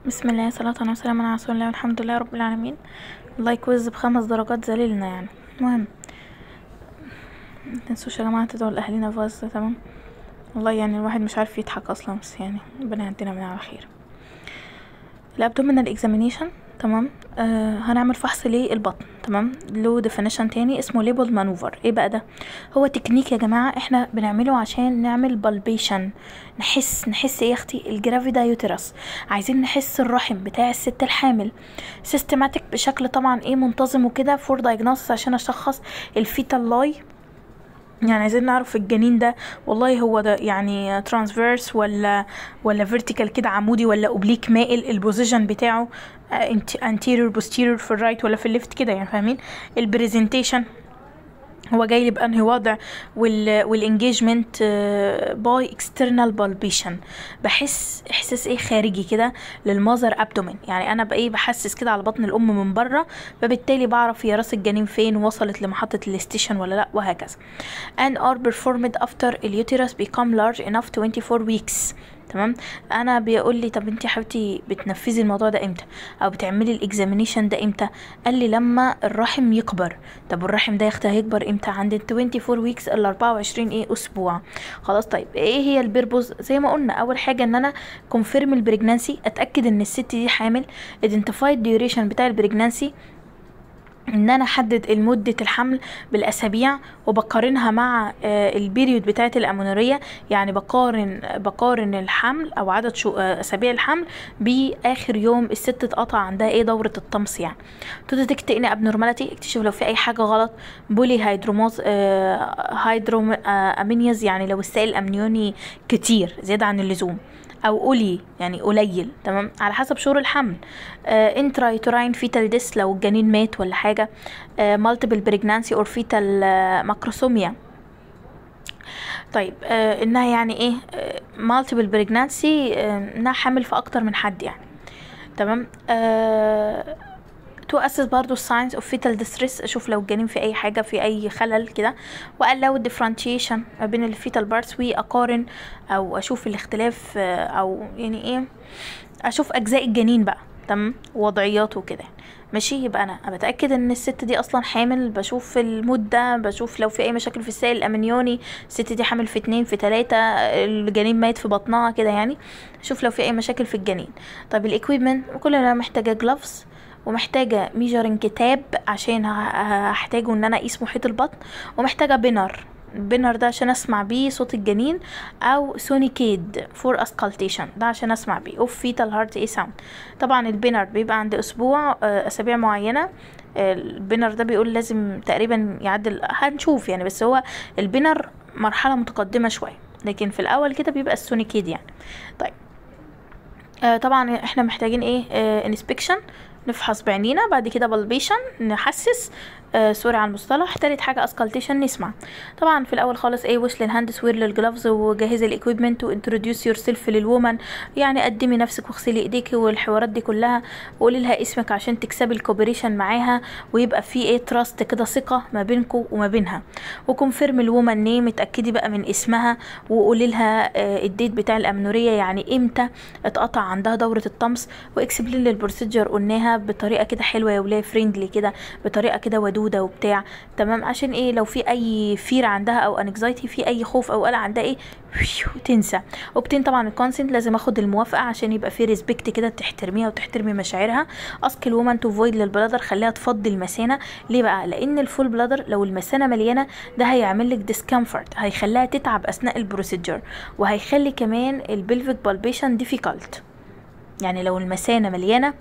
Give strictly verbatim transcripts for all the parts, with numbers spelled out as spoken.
بسم الله صلاة وسلام على رسول الله والحمد لله رب العالمين. الله يكوز بخمس درجات ذليلنا يعني. المهم متنسوش يا جماعة تدعوا لأهلنا فاز. تمام والله يعني الواحد مش عارف يضحك اصلا، بس يعني ربنا يهدينا من على خير. الابدومينال اكزامينيشن تمام. آه هنعمل فحص للبطن. تمام له ديفينيشن تاني اسمه ليبل مانوفر. ايه بقى ده؟ هو تكنيك يا جماعه احنا بنعمله عشان نعمل بالبيشن، نحس نحس ايه يا اختي؟ الجرافيدا يوترس، عايزين نحس الرحم بتاع الست الحامل سيستماتيك بشكل طبعا ايه منتظم وكده فور دايجنوستس عشان اشخص الفيتال لاي. يعني عايزين نعرف الجنين ده والله هو ده يعني ترانسفيرس ولا ولا فيرتيكال كده عمودي ولا اوبليك مائل، البوزيشن بتاعه انتيريور بوستيريور في الرايت ولا في الليفت كده، يعني فاهمين؟ البريزنتيشن هو جاي لي بانهي وضع، وال والانجيجمنت باي اكسترنال بالبيشن، بحس احساس ايه خارجي كده للمذر ابدومين، يعني انا بايه بحسس كده على بطن الام من بره، فبالتالي بعرف هي راس الجنين فين، وصلت لمحطه الاستيشن ولا لا، وهكذا. and are performed after the uterus become large enough twenty-four weeks. تمام. انا بيقول لي طب انت يا حبيبتي بتنفذي الموضوع ده امتى او بتعملي الاكزامينيشن ده امتى؟ قال لي لما الرحم يكبر. طب الرحم ده يا اختي هيكبر امتى؟ عند ال twenty-four weeks ال أربعة وعشرين ايه اسبوع. خلاص طيب ايه هي البيربوز؟ زي ما قلنا اول حاجه ان انا كونفيرم البريجنانسي، اتاكد ان الست دي حامل، identify duration بتاع البريجنانسي، ان انا احدد المدة الحمل بالاسابيع وبقارنها مع البيريود بتاعه الامونوريه، يعني بقارن بقارن الحمل او عدد شو اسابيع الحمل باخر يوم الست اتقطع عندها ايه دوره الطمس. يعني تو ديتكت ان ابنورماليتي، اكتشف لو في اي حاجه غلط. بولي هيدروموز هيدروم امينيز، يعني لو السائل الامنيوني كتير زياده عن اللزوم او قولي يعني قليل. تمام على حسب شهور الحمل. انترا يوتراين فيتال ديس لو الجنين مات ولا حاجه. مالتيبل بريجنانسي اور فيتال ماكروسوميا. طيب آه انها يعني ايه مالتيبل بريجنانسي؟ آه انها حامل في اكتر من حد يعني. تمام. آه تو اسس برضو الساينس اوف فيتال ديستريس، اشوف لو الجنين في اي حاجه في اي خلل كده. والاو الديفرنشيشن ما بين الفيتال بارتس، واقارن او اشوف الاختلاف او يعني ايه اشوف اجزاء الجنين بقى. تمام وضعياته كده ماشي. يبقى انا بتاكد ان الست دي اصلا حامل، بشوف المده، بشوف لو في اي مشاكل في السائل الامنيوني، الست دي حامل في اتنين في تلاتة، الجنين ميت في بطنها كده يعني، اشوف لو في اي مشاكل في الجنين. طيب الاكويبمنت كلنا محتاجه جلافز، ومحتاجه ميجرنج كتاب عشان هحتاجه ان انا اقيس محيط البطن، ومحتاجه بينر. البينر ده عشان اسمع بيه صوت الجنين، او سونيكيد فور اسكالتيشن ده عشان اسمع بيه اوف فيتال هارت اي ساوند. طبعا البينر بيبقى عند اسبوع اسابيع معينه. البينر ده بيقول لازم تقريبا يعدل، هنشوف يعني، بس هو البينر مرحله متقدمه شويه، لكن في الاول كده بيبقى السونيكيد يعني. طيب آه طبعا احنا محتاجين ايه؟ آه انسبكشن، نفحص بعينينا، بعد كده بالبيشن نحسس، آه سوري على المصطلح، تالت حاجه اسكالتيشن نسمع. طبعا في الاول خالص ايه وش للهاند سوير للجلافز، وجهزي الاكويبمنت، وانتروديوس يور سيلف للومن، يعني قدمي نفسك واغسلي ايديكي والحوارات دي كلها، وقولي لها اسمك عشان تكسبي الكوبريشن معاها، ويبقى في ايه تراست كده، ثقه ما بينكم وما بينها. وكونفيرم الومن نيم، اتاكدي بقى من اسمها، وقولي لها آه الديت بتاع الامنوريه، يعني امتى اتقطع عندها دوره الطمس، واكسبلين للبروسيجر قلناها بطريقه كده حلوه يا وليه، فريندلي كده، بطريقه كده ودوده وبتاع. تمام عشان ايه لو في اي فير عندها او انكزايتي، في اي خوف او قلق عندها ايه تنسى. وبتين طبعا الكونسنت، لازم اخد الموافقه عشان يبقى في ريسبكت كده، تحترميها وتحترمي مشاعرها. اسك الومن تو فويد للبلادر، خليها تفضي المثانه. ليه بقى؟ لان الفول بلادر لو المثانه مليانه ده هيعمل لك ديسكمفورت، هيخليها تتعب اثناء البروسيجر، وهيخلي كمان البلفيك بالبيشن ديفيكالت. يعني لو المثانه مليانه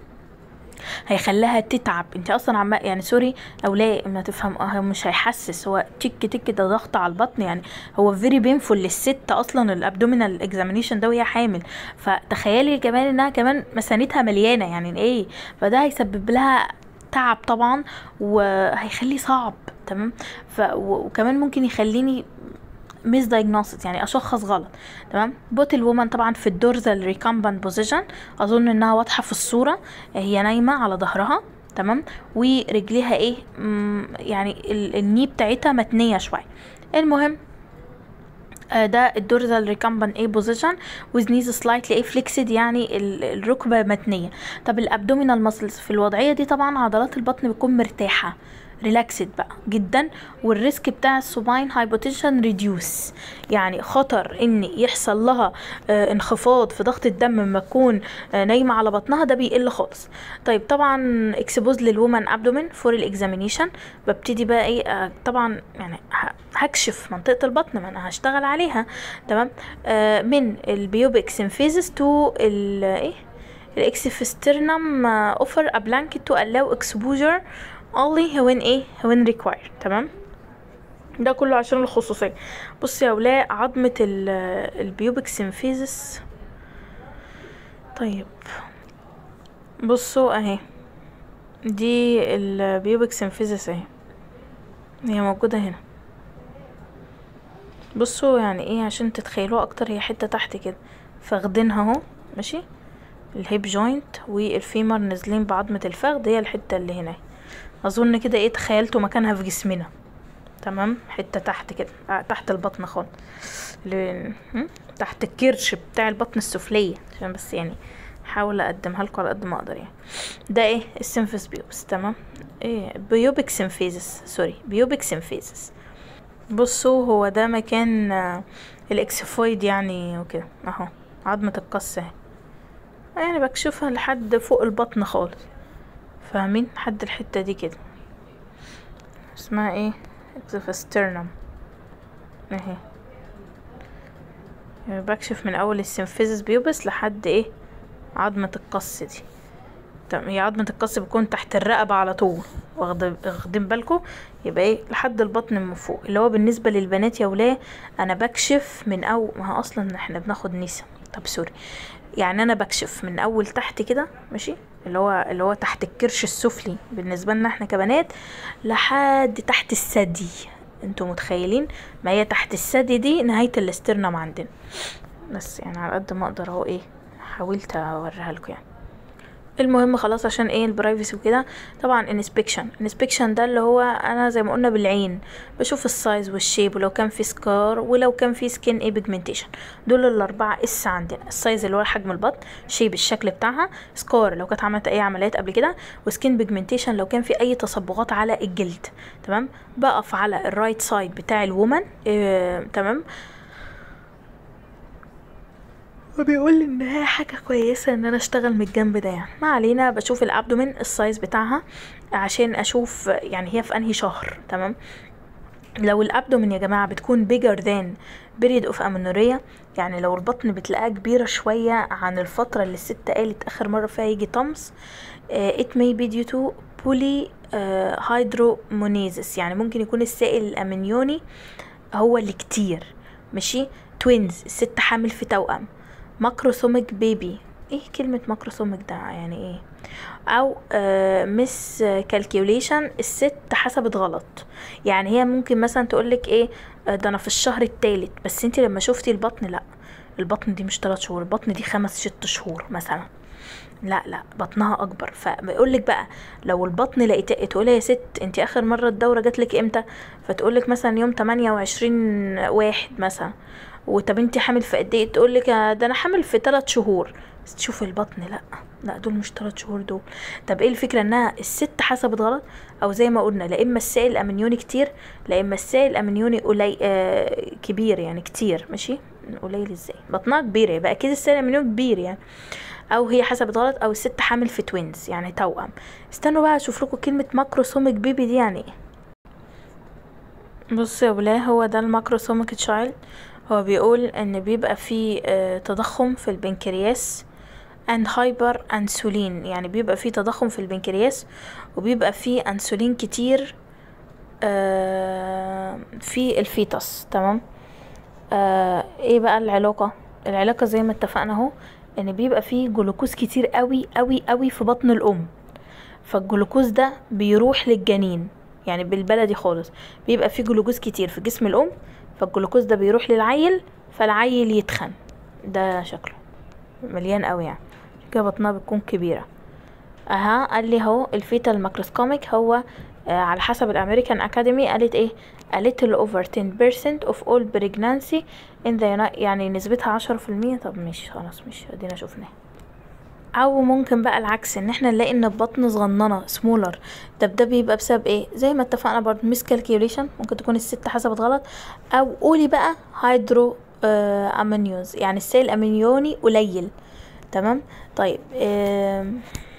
هيخليها تتعب. انت اصلا عم يعني سوري او لا ما تفهم، اه مش هيحسس، هو تك تك ده ضغط على البطن، يعني هو فيري بينفول للست اصلا الابدومينال اكزامينيشن ده وهي حامل. فتخيلي كمان انها كمان مثانتها مليانه، يعني ايه؟ فده هيسبب لها تعب طبعا، وهيخليه صعب. تمام. ف وكمان ممكن يخليني ميس دايجنوستس، يعني اشخص غلط. تمام. بوت الومن طبعا في الدورزال ريكامبانت بوزيشن، اظن انها واضحه في الصوره، هي نايمه على ظهرها. تمام. ورجليها ايه يعني الني بتاعتها متنيه شويه. المهم آه ده الدورزال ريكامبن ايه بوزيشن with knees slightly ايه flexed، يعني الركبة متنية. طب الابدومينال ماسلز في الوضعية دي طبعا عضلات البطن بتكون مرتاحة ريلاكسد بقى جدا، والريسك بتاع السوباين هايبوتنشن ريديوس، يعني خطر ان يحصل لها آه انخفاض في ضغط الدم لما تكون آه نايمه على بطنها ده بيقل خالص. طيب طبعا اكسبوز للومن ابدومين فور الاكزامينيشن، ببتدي بقى ايه آه طبعا يعني هكشف منطقه البطن، ما انا هشتغل عليها تمام، آه من البيوبيك سيمفيزس تو ال ايه الاكسفسترنم اوفر ا بلانكت تو allow exposure only when ايه when required. تمام، ده كله عشان الخصوصية. بص يا ولاء عظمة البيوبك سيمفيزس، طيب بصوا اهي دي البيوبك سيمفيزس اهي، هي موجودة هنا. بصوا يعني ايه عشان تتخيلوها اكتر، هي حتة تحت كده فاخدينها اهو ماشي، الهيب جوينت والفيمر نازلين بعظمة الفخذ، هي الحتة اللي هنا اظن كده ايه تخيلتوا مكانها في جسمنا. تمام، حتة تحت كده تحت البطن خالص، تحت الكرش بتاع البطن السفلية، عشان بس يعني حاول اقدمها لكم على قد ما اقدر يعني. ده ايه السيمفيس بيوبس. تمام، ايه بيوبك سيمفيزس سوري بيوبك سيمفيزس. بصوا هو ده مكان الاكسفويد يعني وكده اهو، عظمة القص اهي، يعني بكشفها لحد فوق البطن خالص، فاهمين؟ لحد الحتة دي كده اسمها ايه اكسفسترنم اهي، يعني بكشف من اول السيمفيزس بيوبس لحد ايه عظمة القص دي. تمام، هي عظمة القص بتكون تحت الرقبة على طول، واخدين بالكم؟ يبقى ايه لحد البطن من فوق، اللي هو بالنسبة للبنات يا ولاه انا بكشف من اول ما اصلا احنا بناخد نسا، طب سوري يعني انا بكشف من اول تحت كده ماشي، اللي هو اللي هو تحت الكرش السفلي بالنسبه لنا احنا كبنات لحد تحت الثدي. انتوا متخيلين؟ ما هي تحت الثدي دي نهايه الاسترنم عندنا، بس يعني على قد ما اقدر اهو ايه حاولت اوريها لكم يعني. المهم خلاص عشان ايه البرايفسي وكده، طبعا انسبكشن انسبكشن ده اللي هو انا زي ما قلنا بالعين بشوف السايز والشيب، ولو كان في سكار ولو كان في سكين ايه بيجمنتيشن، دول الاربعه اس عندنا. السايز اللي هو حجم البطن، شيب الشكل بتاعها، سكار لو كانت عملت اي عمليات قبل كده، وسكين بيجمنتيشن لو كان في اي تصبغات على الجلد. تمام، بقف على الرايت سايد بتاع الومن إيه تمام، وبيقول لي ان هي حاجه كويسه ان انا اشتغل من الجنب ده يعني. ما علينا، بشوف الابدومين السايز بتاعها عشان اشوف يعني هي في انهي شهر. تمام، لو الابدومين يا جماعه بتكون bigger than period of amenorrhea، يعني لو البطن بتلاقيها كبيره شويه عن الفتره اللي الست قالت اخر مره فيها يجي طمس، uh, it may be due to polyhydromonasis، يعني ممكن يكون السائل الامنيوني هو اللي كتير ماشي. توينز الست حامل في توأم، ماكروسوميك بيبي، ايه كلمة ماكروسوميك ده يعني ايه؟ او آه مس كالكيوليشن، الست حسبت غلط، يعني هي ممكن مثلا تقولك ايه آه ده انا في الشهر الثالث، بس انت لما شفتي البطن لا البطن دي مش ثلاث شهور، البطن دي خمس ست شهور مثلا، لا لا بطنها اكبر. فبيقولك بقى لو البطن لقيت تقولها يا ست انت اخر مرة الدورة جاتلك امتى، فتقولك مثلا يوم تمانية وعشرين واحد مثلا، وطب انت حامل في قد ايه، تقول لك ده انا حامل في ثلاث شهور، بس تشوف البطن لا لا دول مش ثلاث شهور دول. طب ايه الفكره؟ انها الست حسبت غلط، او زي ما قلنا لا اما السائل الامنيوني كتير، لا اما السائل الامنيوني قليل آه كبير يعني كتير ماشي، قليل ازاي بطنها كبيره يبقى اكيد السائل الامنيوني كبير يعني، او هي حسبت غلط، او الست حامل في توينز يعني توأم. استنوا بقى اشوف لكم كلمه ماكروسوميك بيبي دي يعني ايه. بص يا ولاه هو ده الماكروسوميك تشايلد، هو بيقول ان بيبقى فيه اه تضخم في البنكرياس and hyper انسولين، يعني بيبقى فيه تضخم في البنكرياس وبيبقى فيه انسولين كتير اه في الفيتس. تمام، اه ايه بقى العلاقة؟ العلاقة زي ما اتفقنا اهو ان بيبقى فيه جلوكوز كتير قوي قوي قوي في بطن الام، فالجلوكوز ده بيروح للجنين، يعني بالبلدي خالص بيبقى فيه جلوكوز كتير في جسم الام، فالجلوكوز ده بيروح للعيل فالعيل يتخن، ده شكله مليان قوي يعني كده بطنها بتكون كبيرة. اها قال لي اهو الفيتال ماكروسكوميك هو آه على حسب الامريكان اكاديمي قالت ايه a little over ten percent of all pregnancy in the United، يعني نسبتها عشرة في المية. طب مش خلاص مش ادينا شوفناها. او ممكن بقى العكس، ان احنا نلاقي ان البطن صغننه سمولر. طب ده بيبقى بسبب ايه؟ زي ما اتفقنا برضه ميس كالكيوليشن، ممكن تكون الست حسبت غلط، او قولي بقى هيدرو آه امونيوز، يعني السائل الامنيوني قليل. تمام. طيب آه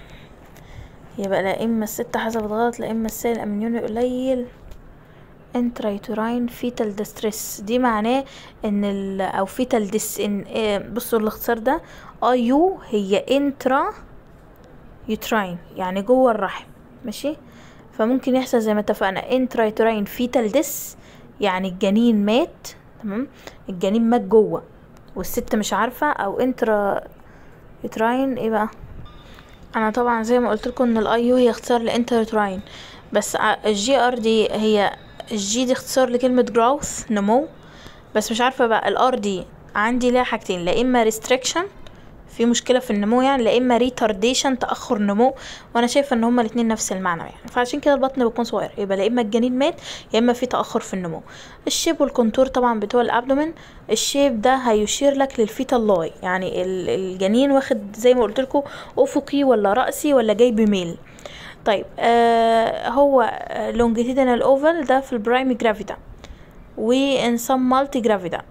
يبقى لا اما الست حسبت غلط لا اما السائل الامنيوني قليل. انترايتوراين فيتال ديستريس، دي معناه ان ال او فيتال ديس ان اه بصوا الاختصار ده اي يو هي انترا يوتراين، يعني جوه الرحم. ماشي. فممكن يحصل زي ما اتفقنا انترايتوراين فيتال ديس، يعني الجنين مات. تمام. الجنين مات جوه والست مش عارفه، او انترا يوتراين ايه بقى. انا طبعا زي ما قلت لكم ان الاي يو هي اختصار لانترايتوراين، بس الجي ار دي هي الجي دي اختصار لكلمة growth نمو، بس مش عارفة بقى الار دي عندي ليها حاجتين، لا اما restriction في مشكلة في النمو يعني، لا اما retardation تأخر نمو، وانا شايفة ان هما الاتنين نفس المعنى يعني، فعشان كده البطن بيكون صغير، يبقى لا اما الجنين مات يا اما في تأخر في النمو. الشيب والكونتور طبعا بتوع الابدومين، الشيب ده هيشير لك للفيتال لاي، يعني الجنين واخد زي ما قلت لكم افقي ولا رأسي ولا جاي بميل. طيب آه هو longitudinal oval ده في البرايم جرافيدا، و in some multi gravida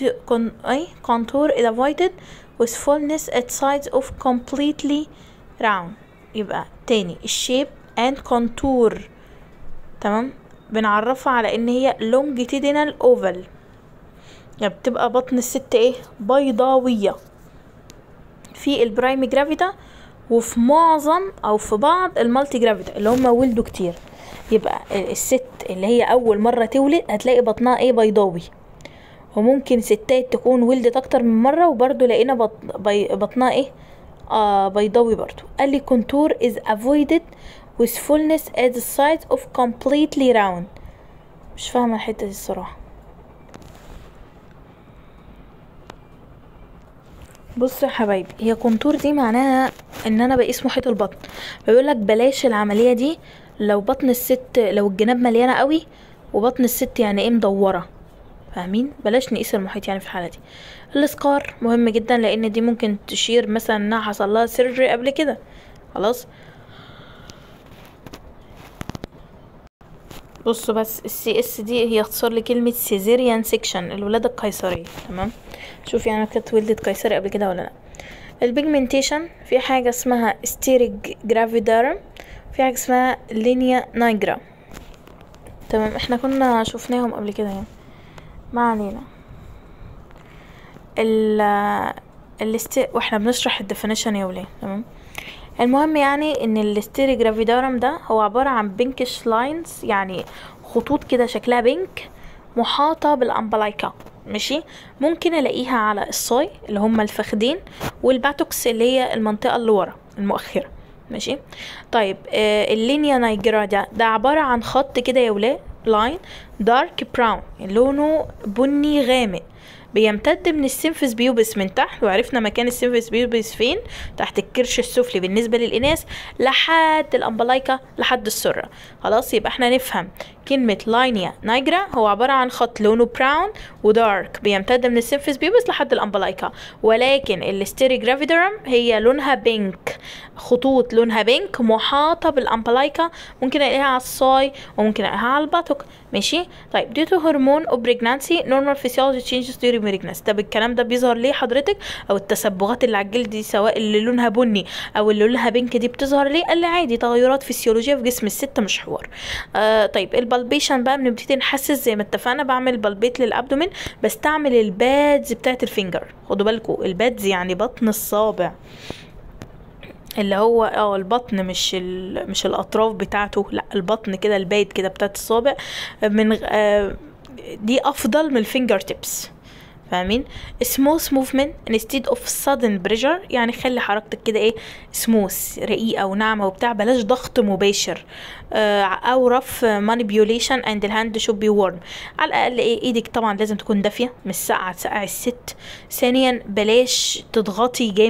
contour elevated with fullness at sides of completely round. يبقى تاني الشيب and contour تمام بنعرفها على ان هي longitudinal oval، يعني بتبقى بطن الست ايه بيضاوية في البرايم جرافيدا، وفي معظم او في بعض المالتي جرافيدا اللي هم ولدوا كتير. يبقى الست اللي هي اول مرة تولد هتلاقي بطنها ايه بيضاوي، وممكن ستات تكون ولدت اكتر من مرة وبرضو لقينا بطنها ايه آه بيضاوي برضو. قال لي contour is avoided with fullness at the sides of completely round. مش فاهمة الحتة دي الصراحة. بصوا يا حبايبي، هي كونتور دي معناها ان انا بقيس محيط البطن، بيقولك بلاش العملية دي لو بطن الست لو الجناب مليانة قوي وبطن الست يعني ايه مدورة، فاهمين؟ بلاش نقيس المحيط يعني في الحالة دي. الاسكار مهم جدا لان دي ممكن تشير مثلا انها حصل لها سيرجري قبل كده. خلاص بصوا بس السي اس دي هي اختصار لكلمة سيزيريان سيكشن، الولادة القيصرية. تمام. شوف يعني كانت ولدت قيصري قبل كده ولا لا. البيجمنتيشن في حاجة اسمها ستيريج جرافيدارم، في حاجة اسمها لينيا نايجرا. تمام. احنا كنا شوفناهم قبل كده يعني، ما علينا. ال الاست واحنا بنشرح الديفينيشن يا وليه. تمام. المهم يعني ان الستيري جرافيدارم ده هو عبارة عن بينكش لاينز، يعني خطوط كده شكلها بينك محاطة بالامبلايكا. ماشي. ممكن الاقيها على الصاي اللي هما الفخدين، والباتوكس اللي هي المنطقة اللي ورا المؤخرة. ماشي. طيب آه اللينيا نايجرا ده ده عبارة عن خط كده يا ولاد، لاين دارك براون لونه بني غامق، بيمتد من السيمفيس بيوبس من تحت، وعرفنا مكان السيمفيس بيوبس فين، تحت الكرش السفلي بالنسبة للإناث لحد الأمبلايكا لحد السرة. خلاص يبقى احنا نفهم كلمة لاينيا نايجرا هو عبارة عن خط لونه براون ودارك بيمتد من السيمفيس بيوبس لحد الأمبلايكا، ولكن الستيري جرافيدرم هي لونها بينك، خطوط لونها بينك محاطة بالأمبلايكا، ممكن الاقيها على الصاي وممكن الاقيها على الباتوك. ماشي. طيب due to hormone of pregnancy normal physiology changes during pregnancy. طب الكلام ده بيظهر ليه حضرتك؟ او التصبغات اللي على الجلد دي سواء اللي لونها بني او اللي لونها بينك دي بتظهر ليه؟ قال لي عادي تغيرات فسيولوجيه في جسم الست مش حوار. آه طيب البالبيشن بقى بنبتدي نحسس زي ما اتفقنا، بعمل بالبيت للابدومين، بستعمل البادز بتاعت الفينجر. خدوا بالكم البادز يعني بطن الصابع، اللي هو اه البطن مش مش الاطراف بتاعته، لا البطن كده البايد كده بتاعت الصابع، من آه دي افضل من الفينجر تيبس. فاهمين؟ smooth movement instead of sudden pressure، يعني خلي حركتك كده ايه smooth رقيقه وناعمه وبتاع، بلاش ضغط مباشر. آه او rough manipulation and the hand should be warm. على الاقل ايه ايدك طبعا لازم تكون دافيه مش ساقعه تسقع الست. ثانيا بلاش تضغطي جامد،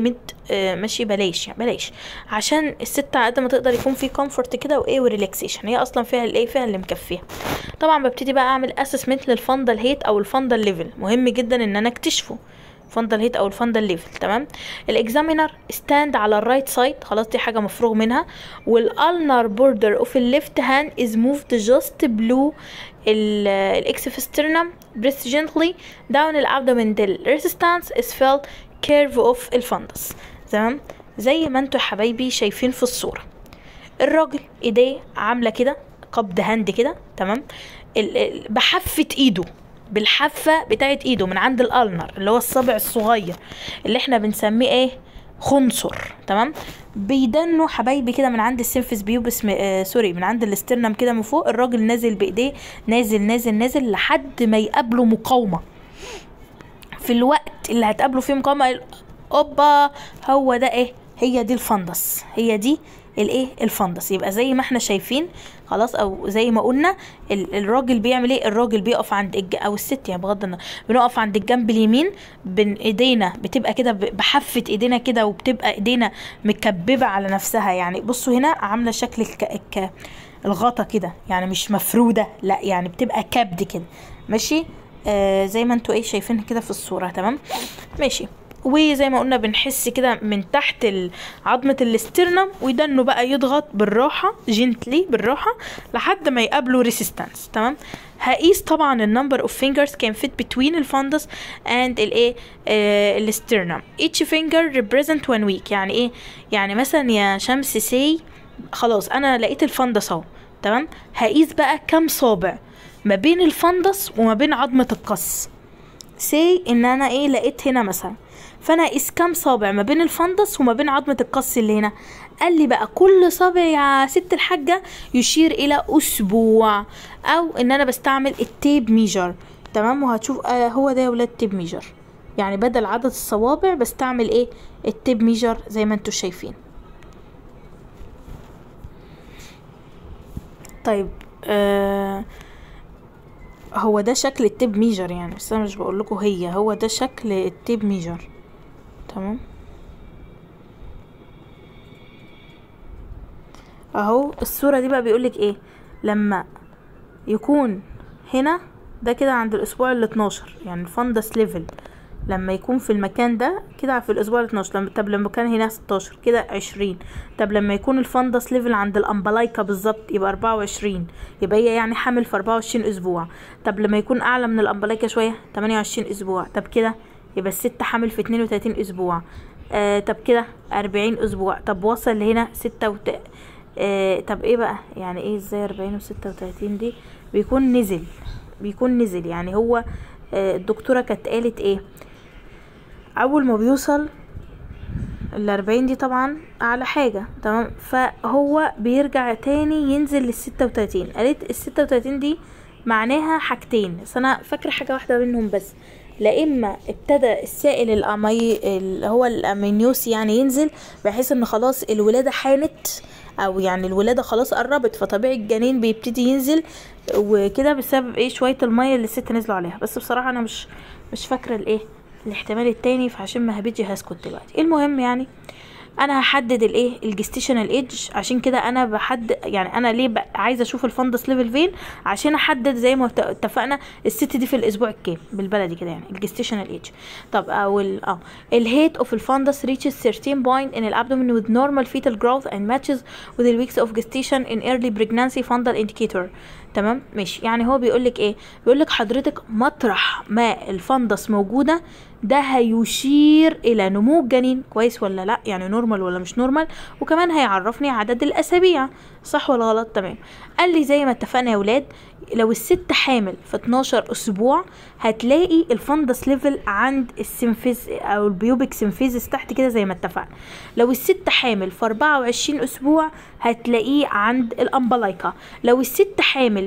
آه ماشي بلاش يعني بلاش، عشان الست على قد ما تقدر يكون في كومفورت كده وايه وريلاكسيشن، هي اصلا فيها الايه فيها اللي مكفيها. طبعا ببتدي بقى اعمل اسسمنت للفندل هيت او الفندل ليفل، مهم جدا ان انا اكتشفه فندل هيت او الفندل ليفل. تمام. الاكزامينر ستاند على الرايت سايد، خلاص دي حاجه مفروغ منها، والالنر بوردر اوف الليفت هاند از موفد جاست بلو الاكسفسترنم بريس جنتلي داون الابدومين ديل ريزيستانس از فيلد كيرف اوف الفندس. تمام. زي ما انتوا يا حبايبي شايفين في الصوره، الراجل ايديه عامله كده قبض هاند كده. تمام. بحفه ايده بالحافه بتاعت ايده من عند الالنر اللي هو الصابع الصغير اللي احنا بنسميه ايه خنصر. تمام. بيدنوا حبايبي كده من عند السيمفيس بيوبس م... آه سوري من عند الاسترنم كده من فوق، الراجل نازل بايديه نازل نازل نازل لحد ما يقابله مقاومه. في الوقت اللي هتقابله فيه مقاومه اوبا هو ده ايه، هي دي الفندس، هي دي الايه الفندس. يبقى زي ما احنا شايفين خلاص، او زي ما قلنا الراجل بيعمل ايه، الراجل بيقف عند الج... او الست يعني بغض النظر بنقف عند الجنب اليمين، بين ايدينا بتبقى كده بحفه ايدينا كده، وبتبقى ايدينا مكببه على نفسها. يعني بصوا هنا عامله شكل الك... الك... الغطا كده، يعني مش مفروده، لا يعني بتبقى كبد كده. ماشي. آه زي ما انتوا ايه شايفين كده في الصوره. تمام. ماشي. وزي ما قلنا بنحس كده من تحت عظمة الاسترنم، ويدنه بقى يضغط بالراحة جنتلي بالراحة لحد ما يقابله ريسيستانس. تمام. هقيس طبعا النمبر اوف fingers can fit between الفندس and الايه آه الاسترنم. each finger represent one week. يعني ايه؟ يعني مثلا يا شمس سي خلاص انا لقيت الفندس اهو. تمام. هقيس بقى كم صابع ما بين الفندس وما بين عظمة القص. سي ان انا ايه لقيت هنا مثلا، فانا اقيس كام صابع ما بين الفندس وما بين عظمه القص اللي هنا. قال لي بقى كل صابع يا ست الحاجه يشير الى اسبوع، او ان انا بستعمل التيب ميجر. تمام. وهتشوف آه هو ده يا ولاد تيب ميجر، يعني بدل عدد الصوابع بستعمل ايه التيب ميجر زي ما انتوا شايفين. طيب آه هو ده شكل التيب ميجر يعني، بس انا مش بقول لكم هي هو ده شكل التيب ميجر. تمام. اهو الصورة دي بقى بيقولك ايه، لما يكون هنا ده كده عند الاسبوع ال اتناشر، يعني الفندس ليفل لما يكون في المكان ده كده في الاسبوع ال اتناشر. لما طب لما كان هنا ستاشر كده عشرين. طب لما يكون الفندس ليفل عند الامبلايكا بالظبط يبقى اربعة وعشرين، يبقى هي يعني حامل في اربعة وعشرين اسبوع. طب لما يكون اعلى من الامبلايكا شويه تمانية وعشرين اسبوع. طب كده يبقى الست حامل في اتنين وتلاتين اسبوع. آه طب كده اربعين اسبوع. طب وصل لهنا ستة وت... آه طب ايه بقى يعني ايه ازاي اربعين و ستة وتلاتين دي بيكون نزل بيكون نزل يعني هو آه الدكتوره كانت قالت ايه، اول ما بيوصل الاربعين دي طبعا اعلى حاجة. تمام. فهو بيرجع تاني ينزل للستة وتلاتين. قالت الستة وتلاتين دي معناها حاجتين، بس انا فاكرة حاجة واحدة منهم بس، لا اما ابتدى السائل الامي اللي هو الامينيوسي يعني ينزل بحيث ان خلاص الولادة حانت، او يعني الولادة خلاص قربت، فطبيعي الجنين بيبتدي ينزل وكده بسبب ايه شوية المية اللي الست نزلوا عليها. بس بصراحة انا مش مش فاكرة الايه الاحتمال التاني، فعشان ما هبتش هسكت دلوقتي. المهم يعني انا هحدد الايه الجستيشنال ايدج، عشان كده انا بحدد يعني انا ليه عايزه اشوف الفندس ليفل فين، عشان احدد زي ما اتفقنا الست دي في الاسبوع الكام بالبلدي كده يعني الجستيشنال ايدج. طب او اه الهيت اوف الفندس reaches thirteen point in الابدومين with normal fetal growth and matches with the weeks of gestation in early pregnancy fundal indicator. تمام. ماشي. يعني هو بيقولك ايه، بيقولك حضرتك مطرح ما الفندس موجوده ده هيشير الى نمو الجنين كويس ولا لا، يعني نورمال ولا مش نورمال، وكمان هيعرفني عدد الاسابيع صح ولا غلط. تمام. قال لي زي ما اتفقنا يا ولاد، لو الست حامل في اتناشر اسبوع هتلاقي الفندس ليفل عند السيمفيز او البيوبيك سيمفيزس تحت كده زي ما اتفقنا. لو الست حامل في اربعة وعشرين اسبوع هتلاقيه عند الامبلايكا. لو الست حامل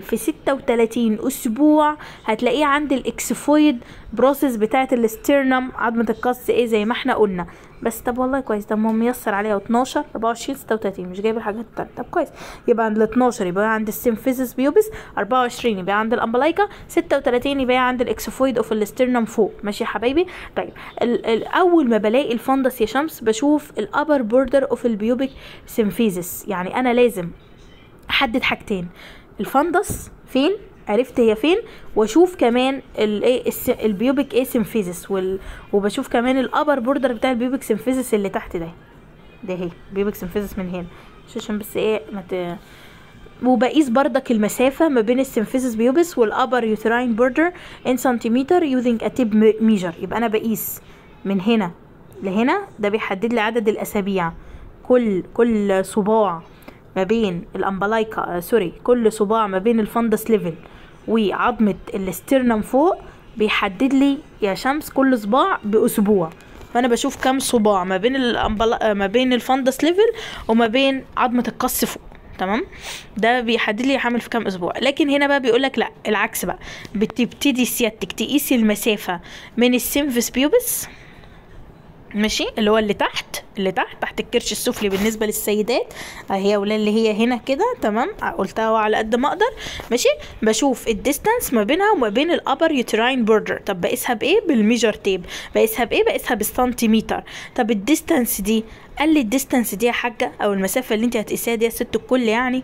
بيكمل في ستة وتلاتين اسبوع هتلاقيه عند الاكسفويد بروسيس بتاعه الاسترنم، عظمه القص ايه زي ما احنا قلنا. بس طب والله كويس، طب ما ميسر عليها اتناشر اربعة وعشرين ستة وتلاتين، مش جايب الحاجات التانية. طب كويس، يبقى عند ال اتناشر يبقى عند السيمفيزيس بيوبس، اربعة وعشرين يبقى عند الامبلايكا، ستة وتلاتين يبقى عند الاكسفويد اوف الاسترنم فوق. ماشي يا حبايبي؟ طيب ال ال اول ما بلاقي الفندس يا شمس بشوف الابر بوردر اوف البيوبيك سيمفيزيس. يعني انا لازم احدد حاجتين، الفندس فين، عرفت هي فين، واشوف كمان الايه البيوبيك ايه سيمفيزيس، وال... وبشوف كمان الابر بوردر بتاع البيوبيك سيمفيزيس اللي تحت ده ده اهي بيوبيك سيمفيزيس من هنا، عشان بس ايه مت... وبقيس بردك المسافه ما بين السيمفيزيس بيوبس والابر يوتراين بوردر ان سنتيمتر يوزنج ا تيب ميجر. يبقى انا بقيس من هنا لهنا، ده بيحدد لي عدد الاسابيع. كل كل صباع ما بين الامبلايكا آه سوري كل صباع ما بين الفندس ليفل وعظمه الاسترنم فوق بيحدد لي يا شمس كل صباع باسبوع. فانا بشوف كام صباع ما بين الامبلا ما بين الفندس ليفل وما بين عظمه القص فوق. تمام، ده بيحدد لي هعمل في كام اسبوع. لكن هنا بقى بيقول لك لا، العكس بقى، بتبتدي سيادتك تقيسي المسافه من السيمفيس بيوبس، ماشي، اللي هو اللي تحت اللي تحت تحت الكرش السفلي بالنسبه للسيدات اهي، ولا اللي هي هنا كده. تمام، قلتها على قد ما اقدر. ماشي، بشوف الديستانس ما بينها وما بين الابر يوتراين بوردر. طب بقيسها بايه؟ بالميجر تيب. بقيسها بايه؟ بقيسها بالسنتيمتر. طب الديستانس دي، قال لي الديستانس دي يا حاجه، او المسافه اللي انت هتقيسيها دي يا ست الكل يعني،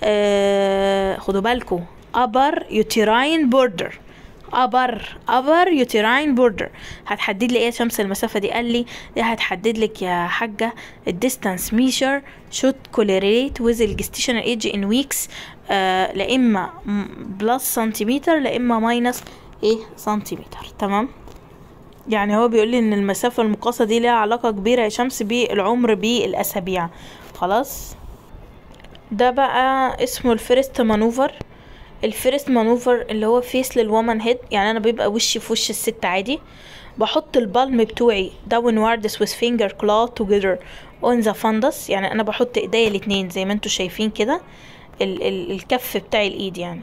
آه خدوا بالكم، ابر يوتراين بوردر، ابر ابر يوتراين بوردر. هتحدد لي ايه يا شمس المسافه دي؟ قال لي دي هتحدد لك يا حاجه الديستانس ميجر شوت كوليريت ويز الجستيشنال ايج ان ويكس، لا اما بلس سنتيمتر لا اما ماينس ايه سنتيمتر. تمام، يعني هو بيقول لي ان المسافه المقاسه دي لها علاقه كبيره يا شمس بالعمر بالاسابيع. خلاص، ده بقى اسمه الفيرست مانوفر. الفيرست مانوفر اللي هو فيس للومن هيد، يعني انا بيبقى وشي في وش الست عادي، بحط البالم بتوعي downwards with finger claw together on the fundus. يعني انا بحط ايديا الاتنين زي ما انتوا شايفين كده، ال ال الكف بتاع الايد يعني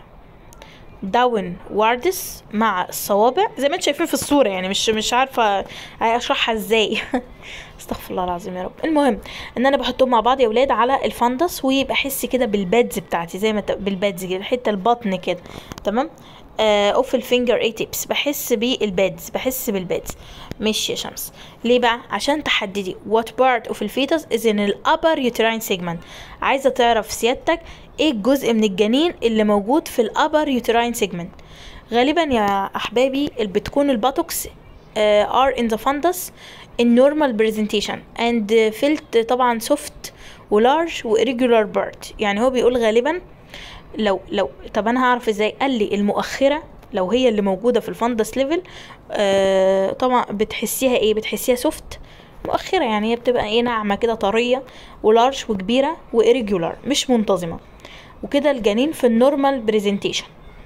downwards مع الصوابع زي ما انتوا شايفين في الصورة، يعني مش مش عارفة اشرحها ازاي استغفر الله العظيم يا رب. المهم ان انا بحطهم مع بعض يا ولاد على الفندس، وبحس كده بالبادز بتاعتي زي ما بالبادز كده، حته البطن كده. تمام، اوف الفينجر اي تيبس بحس بالبادز بحس بالبادز ماشي يا شمس. ليه بقى؟ عشان تحددي what part of الفيتس is in the upper uterine segment. عايزه تعرف سيادتك ايه الجزء من الجنين اللي موجود في الابر uterine segment. غالبا يا احبابي بتكون الباتوكس uh, are in the fundus in normal presentation and felt طبعا soft و large و irregular part. يعني هو بيقول غالبا لو لو طب انا هعرف ازاي؟ قال لي المؤخره لو هي اللي موجوده في الفندس ليفل آه طبعا بتحسيها ايه؟ بتحسيها سوفت مؤخره، يعني هي بتبقى ايه ناعمه كده طريه ولارج وكبيره وإيريجولار مش منتظمه وكده. الجنين في النورمال بريزنتيشن.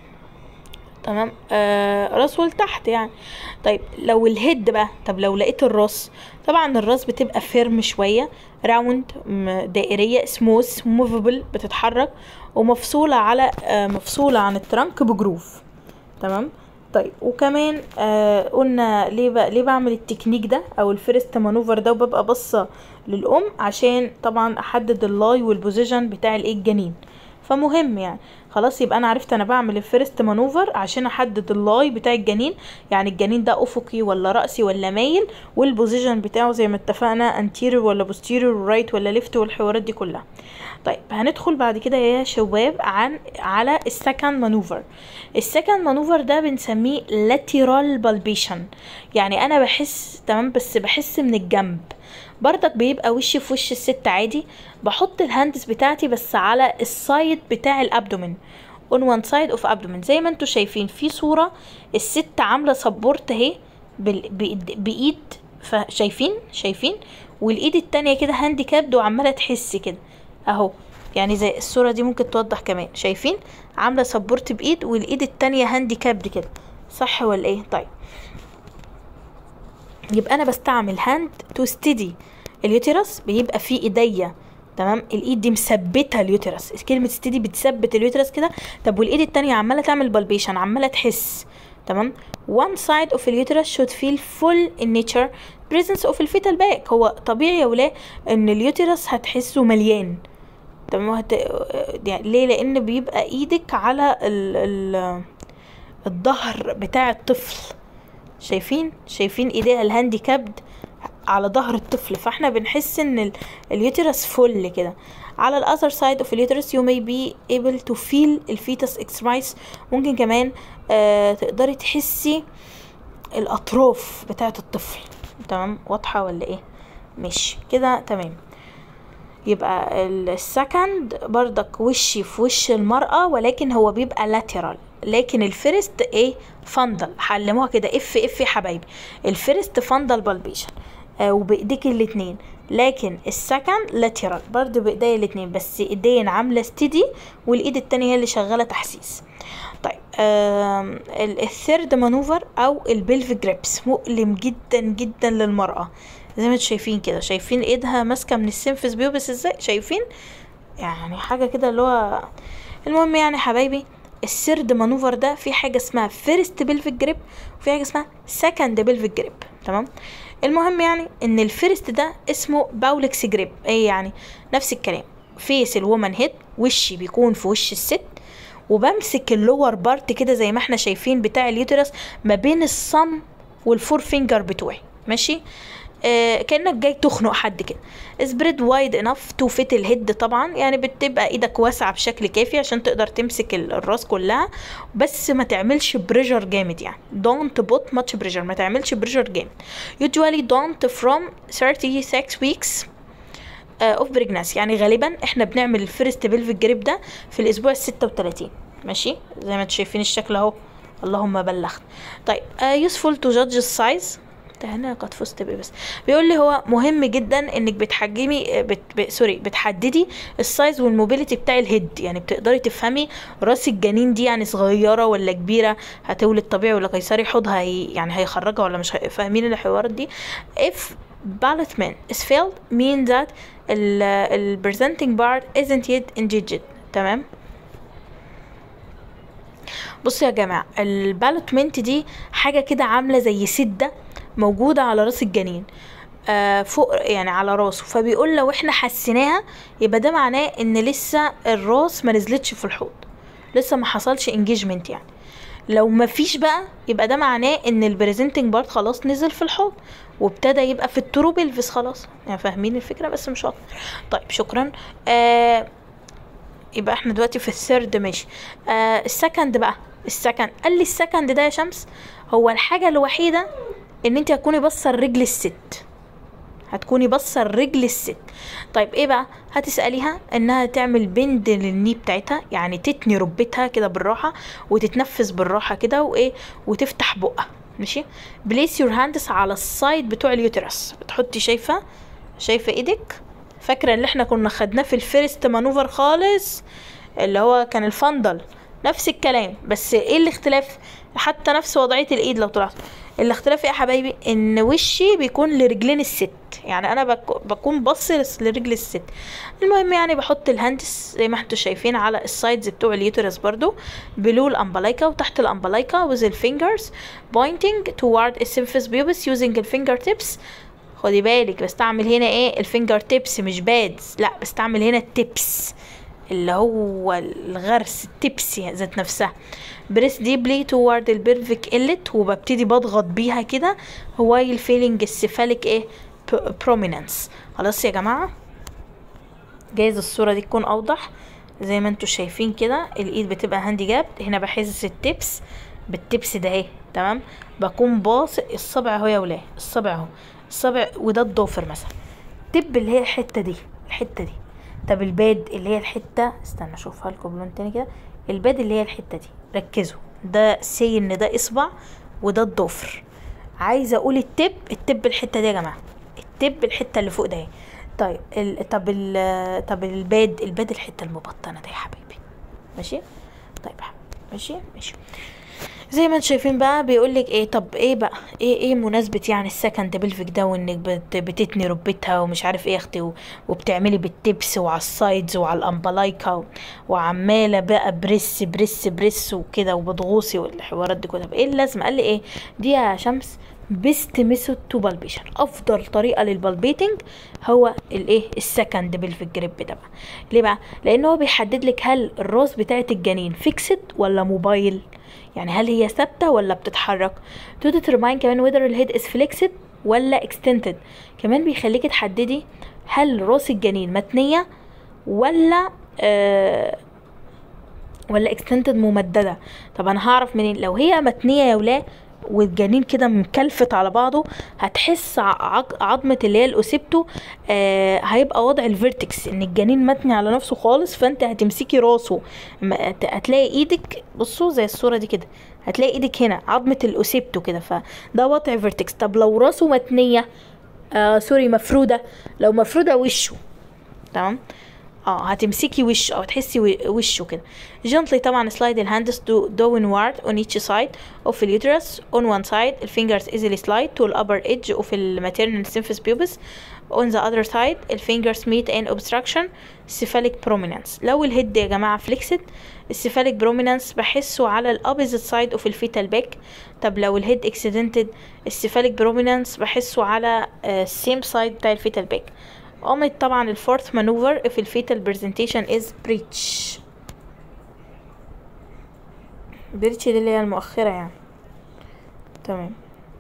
تمام، آه راسه لتحت يعني. طيب لو الهيد بقى، طب لو لقيت الراس، طبعا الراس بتبقى فيرم شويه، راوند دائريه، سموث موفبل بتتحرك، ومفصوله على آه مفصوله عن الترنك بجروف. تمام، طيب وكمان آه قلنا ليه بقى ليه بعمل التكنيك ده او الفيرست مانوفر ده وببقى باصه للام؟ عشان طبعا احدد اللاي والبوزيشن بتاع الايه الجنين، فمهم يعني. خلاص، يبقى انا عرفت انا بعمل الفيرست مانوفر عشان احدد اللاي بتاع الجنين، يعني الجنين ده افقي ولا راسي ولا مايل، والبوزيشن بتاعه زي ما اتفقنا انتيريور ولا بوستيريور، رايت ولا ليفت، والحوارات دي كلها. طيب هندخل بعد كده يا شباب عن على السكند مانوفر. السكند مانوفر ده بنسميه لاترال بالبيشن، يعني انا بحس تمام بس بحس من الجنب. بردك بيبقى وشي في وش الست عادي، بحط الهاندس بتاعتي بس على السايد بتاع الابدومين on one side of abdomen. زي ما انتوا شايفين في صورة الست عاملة سبورت اهي بايد، فشايفين شايفين والايد التانية كده هانديكابد وعمالة تحس كده اهو، يعني زي الصورة دي ممكن توضح كمان، شايفين عاملة سبورت بايد والايد التانية هانديكابد كده، صح ولا ايه؟ طيب يبقى انا بستعمل هاند تو ستيدي اليوتيرس، بيبقى في ايديا تمام. الايد دي مثبته اليوترس، كلمه ستيدي بتثبت اليوترس كده. طب والايد التانية عماله تعمل بالبيشن، عماله تحس، تمام. one side of the uterus should feel full in nature presence of the fetal bag. هو طبيعي يا ولاد ان اليوترس هتحسه مليان، تمام. هت... يعني ليه؟ لان بيبقى ايدك على ال... ال... الظهر بتاع الطفل، شايفين شايفين ايديها الهانديكابد على ظهر الطفل، فاحنا بنحس ان ال... اليوترس فل كده. على ال other side of the uterus you may be able to feel the fetus exercise. ممكن كمان آه تقدري تحسي الاطراف بتاعه الطفل، تمام. واضحه ولا ايه؟ ماشي كده تمام. يبقى السكند بردك وشي في وش المرأة، ولكن هو بيبقى لاترال، لكن الفيرست ايه؟ فندل. حلموها كده اف اف يا حبايبي. الفيرست فندل بالبيشن آه وبايديك الاتنين، لكن السكند لاترال برضو بايديا الاتنين، بس ايدين عامله ستيدي والايد التانية هي اللي شغاله تحسيس. طيب الثيرد مانوفر او البلف جريبس مؤلم جدا جدا للمرأة، زي ما انتوا شايفين كده. شايفين ايدها ماسكه من السيمفيس بيوبس ازاي؟ شايفين يعني حاجه كده اللي هو. المهم يعني حبايبي الثيرد مانوفر ده في حاجه اسمها فيرست بلفيك جريب وفي حاجه اسمها سكند بلفيك جريب، تمام. المهم يعني ان الفيرست ده اسمه باولكس جريب. ايه يعني؟ نفس الكلام، فيس الومن هيد، وشي بيكون في وش الست، وبمسك اللور بارت كده زي ما احنا شايفين بتاع اليوترس ما بين الصم والفور فينجر بتوعي، ماشي. آه كأنك جاي تخنق حد كده. سبريد وايد انف تو فيت الهيد، طبعا يعني بتبقى ايدك واسعه بشكل كافي عشان تقدر تمسك الراس كلها، بس ما تعملش بريشر جامد. يعني don't put much pressure، ما تعملش بريشر جامد. usually don't from thirty-six weeks اوف uh, pregnancy. يعني غالبا احنا بنعمل الفيرست بلفيك جريب ده في الاسبوع الستة وتلاتين، ماشي، زي ما انتم شايفين الشكل اهو. اللهم بلغت. طيب uh, useful to judge the size. هنا قد فزت بيه. بس بيقول لي هو مهم جدا انك بتحجمي بت... ب... سوري بتحددي السايز والموبيليتي بتاع الهيد. يعني بتقدري تفهمي راس الجنين دي يعني صغيره ولا كبيره، هتولد طبيعي ولا قيصري، حوضها هي... يعني هيخرجها ولا مش هي... فاهمين الحوارات دي. if ballotment is failed mean that ال... ال presenting part isn't yet engaged، تمام. بصوا يا جماعه البالوتمنت دي حاجه كده عامله زي سده موجودة على راس الجنين آه فوق يعني على راسه، فبيقول لو احنا حسيناها يبقى ده معناه ان لسه الراس ما نزلتش في الحوض، لسه ما حصلش انجيجمنت. يعني لو ما فيش بقى يبقى ده معناه ان البريزنتنج بارت خلاص نزل في الحوض وابتدى يبقى في التروبلفس خلاص. يعني فاهمين الفكرة بس مش اكتر. طيب شكرا. آه يبقى احنا دلوقتي في الثيرد، ماشي. آه السكند بقى، السكند قال لي السكند ده يا شمس هو الحاجة الوحيدة ان انت هتكوني باصه الرجل الست، هتكوني باصه الرجل الست. طيب ايه بقى؟ هتساليها انها تعمل بند للني بتاعتها، يعني تتني ركبتها كده بالراحه وتتنفس بالراحه كده وايه وتفتح بقها، ماشي. بليس يور هاندس على السايد بتوع اليوترس، بتحطي شايفه شايفه ايدك. فاكره اللي احنا كنا خدناه في الفيرست مانوفر خالص اللي هو كان الفندل، نفس الكلام، بس ايه الاختلاف؟ حتى نفس وضعيه الايد لو طلعت. الاختلاف يا حبايبي ان وشي بيكون لرجلين الست، يعني انا بكون بص لرجل الست. المهم يعني بحط الهاندس زي ما انتوا شايفين على السايدز بتوع اليوترس برضو بلو الامبلايكا وتحت الامبلايكا with the fingers pointing toward the symphysis pubis using the fingertips. خدي بالك بستعمل هنا ايه؟ الفينجر تيبس مش بادز، لا بستعمل هنا التيبس اللي هو الغرس، التبس ذات نفسها. بريس ديبلي توارد البلفيك إلت، وببتدي بضغط بيها كده while feeling السيفاليك ايه prominence. خلاص يا جماعه، جايز الصوره دي تكون اوضح. زي ما انتوا شايفين كده الايد بتبقى هاندي جاب، هنا بحس التبس بالتبس ده اهي، تمام. بكون باصق الصبع اهو يا ولاد، الصبع اهو، الصبع وده الضافر مثلا. تب اللي هي الحته دي، الحته دي. طب الباد اللي هي الحته، استنى اشوفها لكم بلون تاني كده. الباد اللي هي الحته دي، ركزوا، ده سي ان ده اصبع وده الضفر. عايزه اقول التب، التب الحته دي يا جماعه، التب الحته اللي فوق ده. طيب ال... طب ال... طب الباد، الباد الحته المبطنه ده يا حبيبي، ماشي. طيب ماشي ماشي. زي ما انتم شايفين بقى بيقولك ايه. طب ايه بقى ايه ايه مناسبة يعني السكند بلفيك ده، وانك بت بتتني ركبتها ومش عارف ايه يا اختي، و- وبتعملي بالتبس وعلى السايدز وعلى الامبلايكا و- وعمالة بقى بريس بريس بريس وكده وبتغوصي والحوارات دي كلها. ايه اللازمة؟ قال لي ايه دي يا شمس؟ بيست ميثود تو بالبيشن، افضل طريقه للبالبيتنج هو الايه السكند بلفيك جريب ده بقى. ليه بقى؟ لان هو بيحدد لك هل الراس بتاعه الجنين فيكسد ولا موبايل، يعني هل هي ثابته ولا بتتحرك. تو ديترماين كمان whether الهيد از فليكسد ولا اكستنتد، كمان بيخليكي تحددي هل راس الجنين متنيه ولا آه ولا اكستنتد ممدده. طب انا هعرف منين؟ لو هي متنيه يا ولاد والجنين كده مكلفت على بعضه، هتحس عق- عظمه اللي هي الاوسيبتو آه هيبقى وضع الفيرتكس ان الجنين متني على نفسه خالص، فانت هتمسكي راسه م- هتلاقي ايدك، بصوا زي الصوره دي كده، هتلاقي ايدك هنا عظمه الاوسيبتو كده، فده وضع فيرتكس. طب لو راسه متنيه آه سوري مفروده، لو مفروده وشه تمام اه هتمسكي وش او تحسي و- وشه كده. gently طبعا slide the hands do downward on each side of the uterus on one side. the fingers easily slide to the upper edge of the maternal symphysis pubis. on the other side the fingers meet an obstruction cephalic prominence. لو الهيد يا جماعة flexed الcephalic prominence بحسه على ال opposite side of the fetal back. طب لو الهيد extended الcephalic prominence بحسه على uh, same side بتاع الفيتال باك. قامت طبعا الفورث مانوفر في الفيتال برزنتيشن از بريتش. بريتش دي اللي هي المؤخرة يعني. تمام،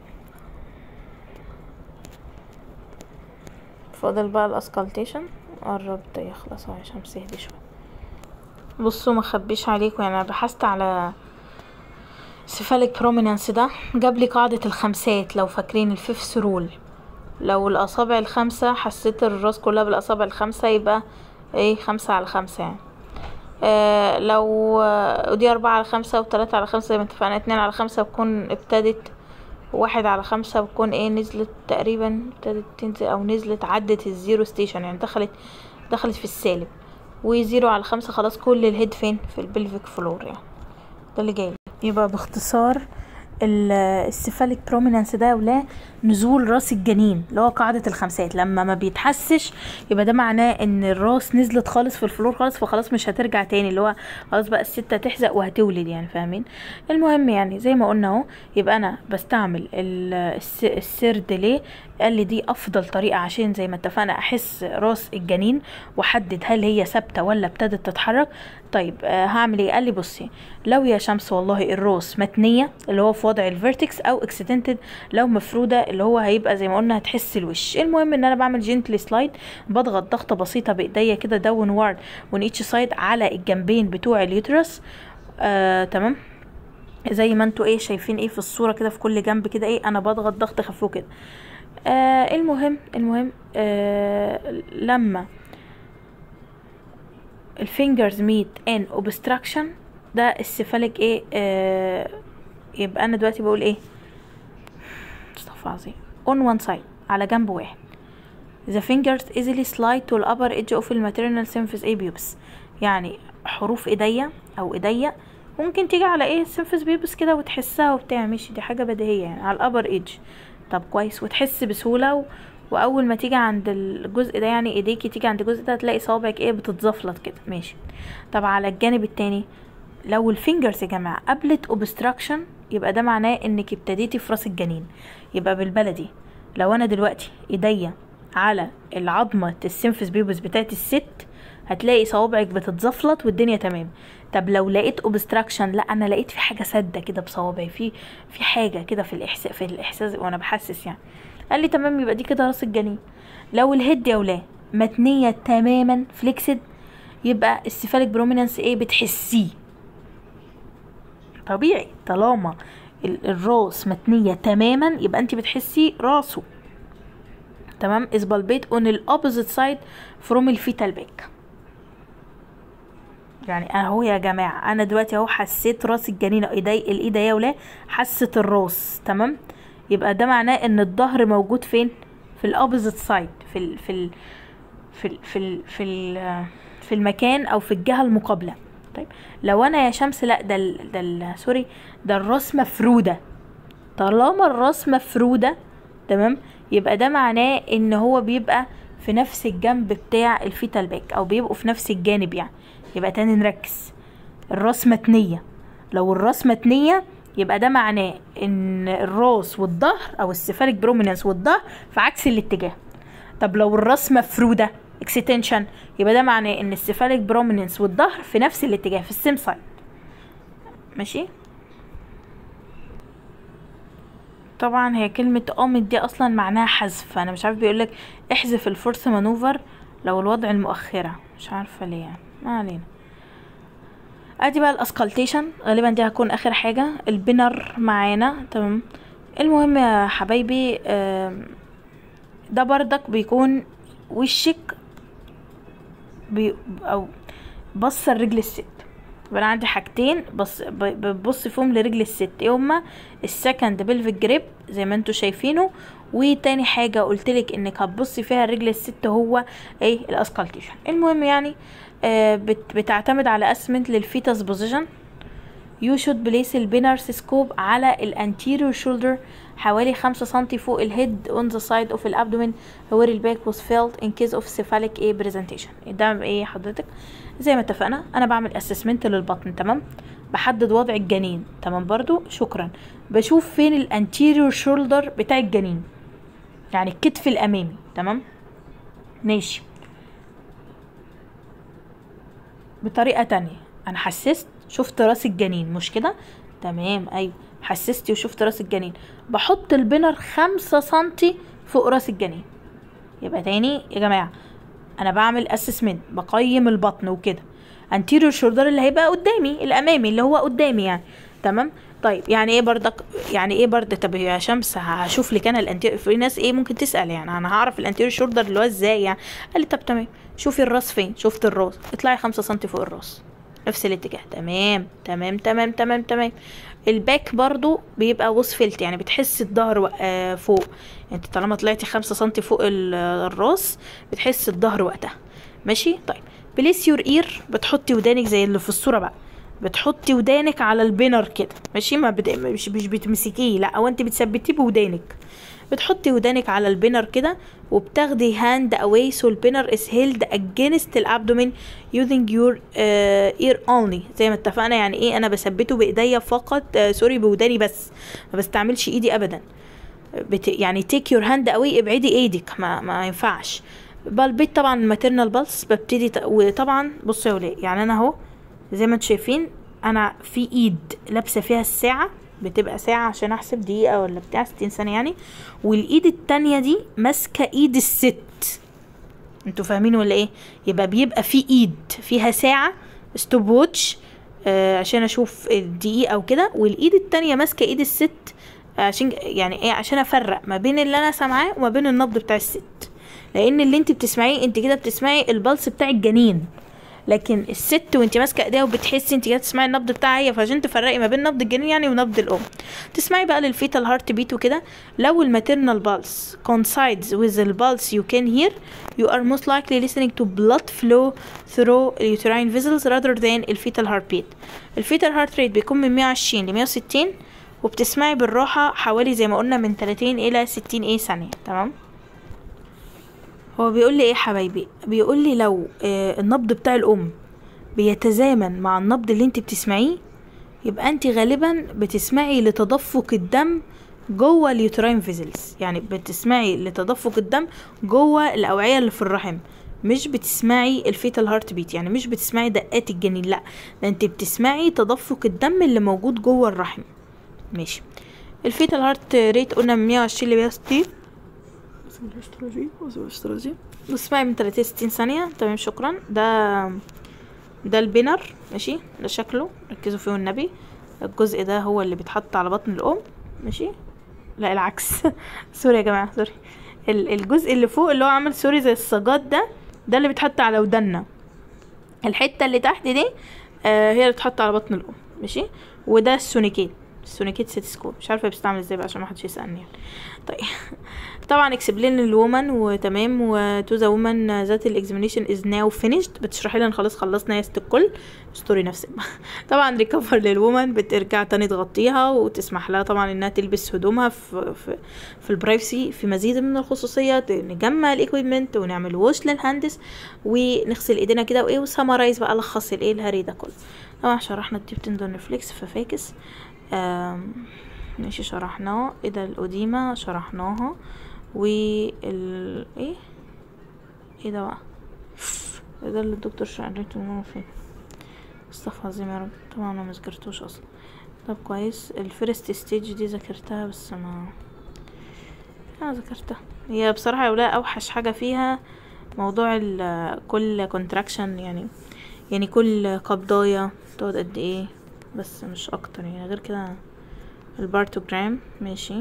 فاضل بقى الاسكالتيشن، قربت يخلص اهو عشان تهدي شوية. بصوا ما خبيش عليكم، يعني انا بحثت على سيفاليك برومينانس ده، جاب لي قاعدة الخمسات لو فاكرين الفيفث رول. لو الاصابع الخمسة حسيت الراس كلها بالاصابع الخمسة يبقى ايه خمسة على خمسة يعني. آه لو آه ودي اربعة على خمسة وتلاتة على خمسة زي ما اتفقنا، اتنين على خمسة بتكون ابتدت، واحد على خمسة بتكون ايه نزلت تقريبا، ابتدت تنزل او نزلت عدت الزيرو ستيشن يعني دخلت دخلت في السالب. وزيرو على خمسة خلاص كل الهيد فين في البلفيك فلور يعني. ده اللي جاي. يبقى باختصار السيفاليك برومينانس ده ولا نزول راس الجنين اللي هو قاعدة الخمسات، لما ما بيتحسش يبقى ده معناه ان الراس نزلت خالص في الفلور خالص، فخلاص مش هترجع تاني، اللي هو خلاص بقى الست هتحزق وهتولد يعني، فاهمين؟ المهم يعني زي ما قلنا اهو، يبقى انا بستعمل السرد ليه؟ قال لي دي افضل طريقة عشان زي ما اتفقنا احس راس الجنين واحدد هل هي ثابتة ولا ابتدت تتحرك. طيب آه هعمل ايه؟ قال لي بصي لو يا شمس والله الراس متنية اللي هو في وضع الفيرتكس او اكسيدنتد، لو مفرودة اللي هو هيبقى زي ما قلنا هتحس الوش. المهم ان انا بعمل جنتلي سلايد، بضغط ضغطة بسيطة بايديا كده داون وارد ون ايتش سايد على الجنبين بتوع اليوترس. آه تمام، زي ما انتوا ايه شايفين ايه في الصورة كده، في كل جنب كده ايه انا بضغط ضغط خفيف كده. آه المهم المهم آه لما الفينجرز ميت ان اوبستراكشن ده السيفاليك ايه آه يبقى انا دلوقتي بقول ايه استغفر عظيم on one side على جنب واحد. the fingers easily slide to the upper edge of the maternal symphysis pubis، يعني حروف ايديا او ايديا ممكن تيجي على ايه symphysis pubis كده وتحسها وبتاع، مش دي حاجة بديهية يعني على الابر ايدج. طب كويس، وتحس بسهولة و... واول ما تيجي عند الجزء ده يعني ايديكي تيجي عند الجزء ده تلاقي صوابعك ايه بتتزفلط كده ماشي. طب على الجانب التاني لو الفينجرز يا جماعه قابلت اوبستراكشن يبقى ده معناه انك ابتديتي في راس الجنين. يبقى بالبلدي لو انا دلوقتي ايديا على العظمه السيمفيس بيبس بتاعت الست هتلاقي صوابعك بتتزفلط والدنيا تمام. طب لو لقيت اوبستراكشن، لا انا لقيت في حاجه ساده كده بصوابعي، في في حاجه كده في الاحساس في الاحساس وانا بحسس يعني. قال لي تمام يبقى دي كده راس الجنين. لو الهيد يا ولاه متنيه تماما فليكسد يبقى السيفاليك برومينانس ايه بتحسيه طبيعي، طالما الراس متنيه تماما يبقى انت بتحسي راسه تمام. is palpate on the opposite side from الفيتال باك. يعني اهو يا جماعه انا دلوقتي اهو حسيت راس الجنين، ايدي الايد يا ولا حست الراس تمام، يبقى ده معناه ان الظهر موجود فين في الاوبوزيت سايد في ال في ال في ال في ال في, ال في المكان او في الجهه المقابله. طيب طيب لو انا يا شمس لا ده ال ده ال سوري ده الراس مفروده، طالما الراس مفروده تمام يبقى ده معناه ان هو بيبقى في نفس الجنب بتاع الفيتال باك او بيبقوا في نفس الجانب يعني. يبقى تاني نركز، الراس متنيه، لو الراس متنيه يبقى ده معناه ان الراس والظهر او السيفاليك بروميننس والظهر في عكس الاتجاه. طب لو الراس مفروده اكستنشن يبقى ده معناه ان السيفاليك بروميننس والظهر في نفس الاتجاه في السيم سايد. ماشي. طبعا هي كلمه اوميت دي اصلا معناها حذف، انا مش عارف بيقولك احذف الفورس مانوفر لو الوضع المؤخره، مش عارفه ليه يعني، ما علينا. ادي بقى الاسكالتيشن، غالبا دي هتكون اخر حاجه. البنر معانا تمام. المهم يا حبايبي ده بردك بيكون وشك بي او بص الرجل الست. يبقى انا عندي حاجتين بص ببص فيهم لرجل الست، ايه هما؟ السكند بلفيك جريب زي ما انتوا شايفينه، وتاني حاجه قلتلك انك هتبصي فيها الرجل الست هو ايه؟ الاسكالتيشن. المهم يعني آه بت بتعتمد على اسمنت للفيتاس بوزيشن. يو شود بليس البينرس سكوب على الانتيريور شولدر حوالي خمسة سنتي فوق الهيد on the side of الابدومين where الباك was felt in case of cephalic a presentation. ده ايه حضرتك؟ زي ما اتفقنا انا بعمل اسسمنت للبطن تمام، بحدد وضع الجنين تمام برضو شكرا، بشوف فين الانتيريور شولدر بتاع الجنين يعني الكتف الامامي تمام. ماشي. بطريقة تانية انا حسست شفت راس الجنين مش كده؟ تمام ايوه حسستي وشفت راس الجنين، بحط البنر خمسة سنتي فوق راس الجنين. يبقى تاني يا جماعة انا بعمل اسسمنت بقيم البطن وكده، انتيريور شولدر اللي هيبقى قدامي الامامي اللي هو قدامي يعني تمام. طيب يعني ايه بردك؟ يعني ايه برد؟ طب يا شمس هشوف لك انا الانتيريور، في ناس ايه ممكن تسال يعني انا هعرف الانتيريور شولدر اللي هو ازاي يعني؟ قال لي طب تمام شوفي الراس فين، شفت الراس اطلعي خمسة سنتي فوق الراس نفس الاتجاه. تمام تمام تمام تمام تمام. الباك برضو بيبقى وصفلت يعني بتحس الظهر آه فوق، انت طالما طلعتي خمسة سنتي فوق الراس بتحس الظهر وقتها. ماشي. طيب بليس يور اير، بتحطي ودانك زي اللي في الصوره بقى، بتحطي ودانك على البنر كده ماشي، ما بد... مش مش بتمسكيه لا، او انت بتثبتيه بودانك، بتحطي ودانك على البنر كده وبتاخدي هاند اواي سو البنر از هيلد اجينست الابدومين يوزنج يور اير اونلي. زي ما اتفقنا يعني ايه؟ انا بثبته بايديا فقط uh, سوري بوداني بس، ما بستعملش ايدي ابدا. بت... يعني تيك يور هاند اواي، ابعدي ايدك، ما ما ينفعش. بالبيت طبعا الماتيرنال بالس ببتدي ت... وطبعا بصوا يا ولاد يعني انا اهو زي ما انتم شايفين انا في ايد لابسه فيها الساعه، بتبقى ساعة عشان احسب دقيقة ولا بتاع ستين ثانية يعني، والايد التانية دي ماسكة ايد الست. انتوا فاهمين ولا ايه؟ يبقى بيبقى في ايد فيها ساعة ستوب ووتش آه عشان اشوف الدقيقة وكده، والايد التانية ماسكة ايد الست عشان يعني ايه؟ عشان افرق ما بين اللي انا سامعاه وما بين النبض بتاع الست، لان اللي انت بتسمعيه انت كده بتسمعي البلس بتاع الجنين، لكن الست وانت ماسكه ايديها وبتحسي انت كده تسمعي النبض بتاعها هي، فعشان تفرقي ما بين نبض الجنين يعني ونبض الام تسمعي بقى للفيتال هارت بيت وكده. لو الماتيرنال بالس coincides with the pulse you can hear you are most likely listening to blood flow through uterine vessels rather than الفيتال هارت بيت. الفيتال هارت ريت بيكون من مية وعشرين ل مية وستين، وبتسمعي بالراحه حوالي زي ما قلنا من تلاتين الى ستين ايه ثانيه تمام. هو بيقول لي ايه حبايبي؟ بيقول لي لو آه النبض بتاع الام بيتزامن مع النبض اللي انت بتسمعيه يبقى انت غالبا بتسمعي لتدفق الدم جوه اليوتراين فيزلز، يعني بتسمعي لتدفق الدم جوه الاوعيه اللي في الرحم، مش بتسمعي الفيتال هارت بيت، يعني مش بتسمعي دقات الجنين لا، ده انت بتسمعي تدفق الدم اللي موجود جوه الرحم. ماشي. الفيتال هارت ريت قلنا من مية وعشرين ل مية وستين، بسمعي من تلاتين ستين ثانية تمام شكرا. ده ده البنر ماشي، ده شكله ركزوا فيه والنبي، الجزء ده هو اللي بيتحط على بطن الام ماشي، لا العكس سوري يا جماعة سوري، الجزء اللي فوق اللي هو عامل سوري زي السجاد ده ده اللي بيتحط على ودنا، الحتة اللي تحت دي آه هي اللي بتتحط على بطن الام ماشي. وده السونيكيت، السونيكيت سيتسكوب، مش عارفه بيستعمل ازاي بقى عشان ما حدش يسالني يعني. طيب طبعا explain للwoman وتمام، و to the woman that the examination is now finished، بتشرحي لنا خلاص خلصنا يا ست الكل، استوري نفسك. طبعا recover للwoman، بترجع تاني تغطيها وتسمح لها طبعا انها تلبس هدومها في في, في البرايفسي، في مزيد من الخصوصيه، نجمع الايكويبمنت ونعمل ووش للهاندس ونغسل ايدينا كده وايه، وسمرايز بقى لخص الايه الهري ده كله. طبعا شرحنا الديب تندون ريفلكس في فاكس، ماشي شرحناه. ايه ده الأوديمة شرحناها، وال ايه ايه ده بقى، ايه ده اللي الدكتور شرحته فين، استغفر الله العظيم يا رب، طبعا انا مذكرتوش اصلا. طب كويس، الفيرست ستيج دي ذاكرتها بس ما انا ذاكرتها. هي بصراحه يا ولا اوحش حاجه فيها موضوع كل كونتراكشن، يعني يعني كل قبضايه تقعد قد ايه، بس مش اكتر يعني، غير كده البارتوجرام ماشي.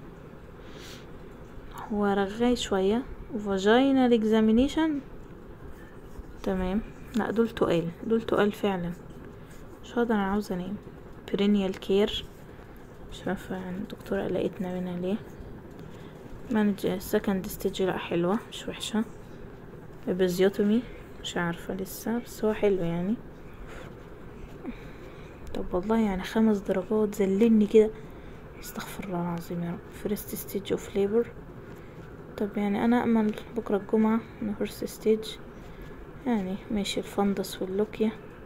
هو رغاي شويه، فاجينال اكزامينيشن تمام، لا دول تقال، دول تقال فعلا، مش هقدر، انا عاوزه انام. برينيال كير مش عارفه يعني الدكتوره قلقتنا منها ليه. مانج سكند ستيج لا حلوه مش وحشه. ابيزيوتومي مش عارفه لسه، بس هو حلو يعني. طب والله يعني خمس درجات زلني كده، استغفر الله العظيم يا رب. فيرست ستيج اوف ليبر، طب يعني انا امل بكره الجمعه من فيرست ستيج يعني ماشي. الفندس واللوكيا،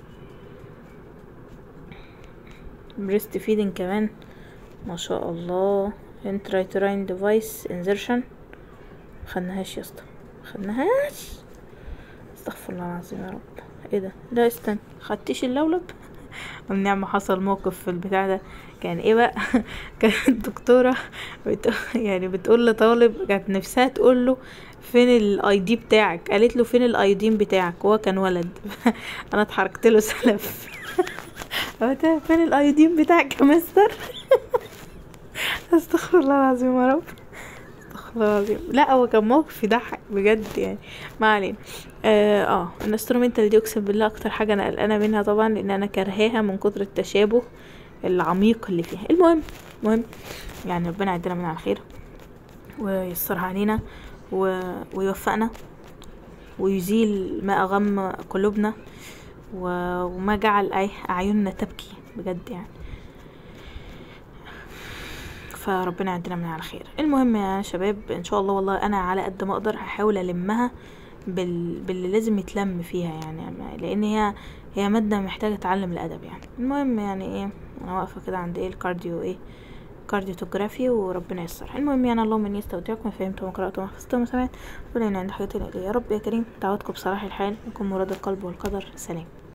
بريست فيدنج كمان ما شاء الله. انترايتراين ديفايس انزرشن مخدناهاش يا اسطى، مخدناهاش، استغفر الله العظيم يا رب. ايه ده، لا استنى، خدتيش اللولب؟ والنعمة حصل موقف في البتاع ده، كان ايه بقى كانت الدكتورة بت... يعني بتقول لطالب كانت نفسها تقول له فين الاي دي بتاعك، قالت له فين الاي دي بتاعك، هو كان ولد. انا اتحركت له سلف. فين الاي دي بتاعك يا مستر؟ استغفر الله العظيم يا رب، استغفر الله العظيم. لا هو كان موقف يضحك بجد يعني، ما علينا. اه, آه. الانسترومنتال دي اقسم بالله اكتر حاجه انا قلقانه منها طبعا، لان انا كرهاها من كتر التشابه العميق اللي فيها. المهم المهم يعني ربنا يعدينا من على خير وييسرها علينا و... ويوفقنا ويزيل ما اغم قلوبنا و... وما جعل اي اعيننا تبكي بجد يعني، فربنا يعدينا من على خير. المهم يا شباب ان شاء الله والله انا على قد ما اقدر هحاول المها بال... باللي لازم يتلم فيها يعني، لان هي هي ماده محتاجه اتعلم الادب يعني. المهم يعني ايه، انا واقفه كده عند ايه الكارديو ايه كارديوتوجرافي وربنا ييسر. المهم يعني اللهم اني استودعكم فهمتم وقراتم وحفظتم وسمعت ولنا عند حياتي الاليه. يا رب يا كريم دعواتكم بصلاح الحال يكون مراد القلب والقدر. سلام.